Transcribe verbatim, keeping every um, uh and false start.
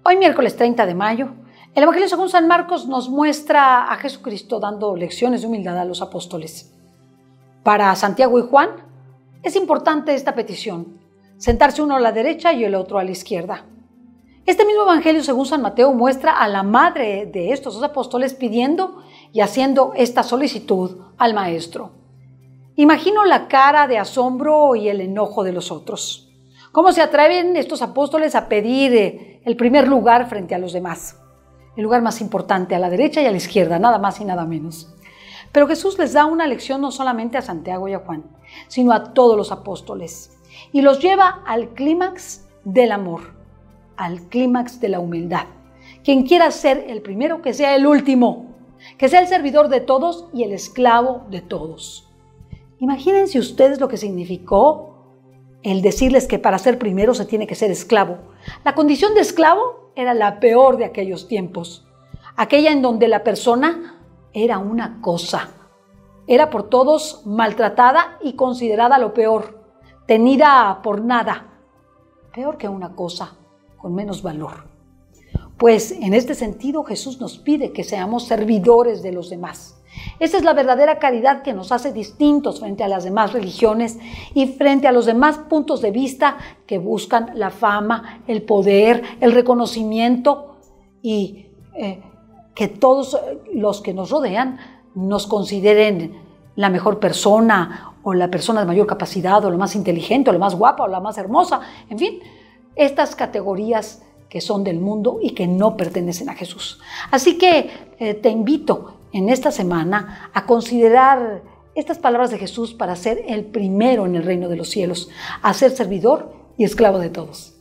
Hoy, miércoles treinta de mayo, el Evangelio según San Marcos nos muestra a Jesucristo dando lecciones de humildad a los apóstoles. Para Santiago y Juan es importante esta petición: sentarse uno a la derecha y el otro a la izquierda. Este mismo Evangelio según San Mateo muestra a la madre de estos dos apóstoles pidiendo y haciendo esta solicitud al Maestro. Imagino la cara de asombro y el enojo de los otros. ¿Cómo se atreven estos apóstoles a pedir el primer lugar frente a los demás? El lugar más importante, a la derecha y a la izquierda, nada más y nada menos. Pero Jesús les da una lección no solamente a Santiago y a Juan, sino a todos los apóstoles, y los lleva al clímax del amor, al clímax de la humildad. Quien quiera ser el primero, que sea el último, que sea el servidor de todos y el esclavo de todos. Imagínense ustedes lo que significó el decirles que para ser primero se tiene que ser esclavo. La condición de esclavo era la peor de aquellos tiempos, aquella en donde la persona era una cosa, era por todos maltratada y considerada lo peor, tenida por nada, peor que una cosa, con menos valor. Pues en este sentido Jesús nos pide que seamos servidores de los demás. Esa es la verdadera caridad que nos hace distintos frente a las demás religiones y frente a los demás puntos de vista que buscan la fama, el poder, el reconocimiento y eh, que todos los que nos rodean nos consideren la mejor persona o la persona de mayor capacidad o la más inteligente o la más guapa o la más hermosa. En fin, estas categorías que son del mundo y que no pertenecen a Jesús. Así que eh, te invito en esta semana a considerar estas palabras de Jesús para ser el primero en el reino de los cielos, a ser servidor y esclavo de todos.